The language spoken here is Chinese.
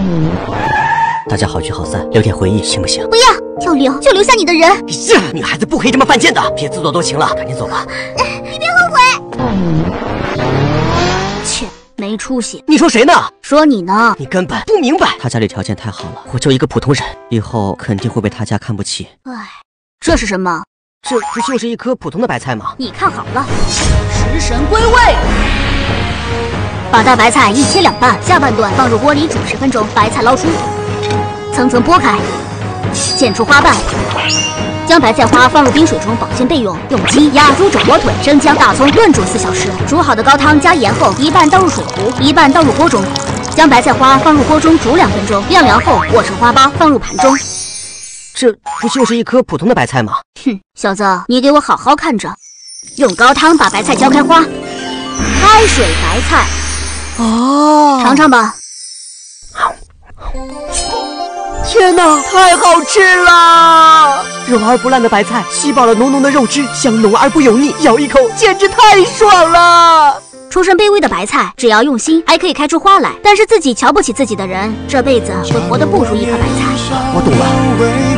大家好聚好散，留点回忆行不行？ 不要，就留下你的人。 呀，女孩子不可以这么犯贱的，别自作多情了，赶紧走吧。 你别后悔。切，没出息。 你说谁呢？ 说你呢。 你根本不明白，他家里条件太好了，我就一个普通人，以后肯定会被他家看不起。 唉，这是什么？ 这不就是一颗普通的白菜吗？ 你看好了，食神归位。把大白菜一切两半，下半段放入锅里煮10分钟，白菜捞出，层层剥开，剪出花瓣，将白菜花放入冰水中保鲜备用。用鸡、鸭、猪肘、火腿、生姜、大葱炖煮4小时。煮好的高汤加盐后，一半倒入水壶，一半倒入锅中，将白菜花放入锅中煮2分钟，晾凉后裹成花苞放入盘中。 这不就是一颗普通的白菜吗？ 哼，小子，你给我好好看着。用高汤把白菜浇开花，开水白菜。 哦， 尝尝吧。 天哪，太好吃了！肉而不烂的白菜，吸饱了浓浓的肉汁，香浓而不油腻，咬一口简直太爽了！ 出身卑微的白菜，只要用心，还可以开出花来。但是自己瞧不起自己的人，这辈子会活得不如一颗白菜。 我懂了。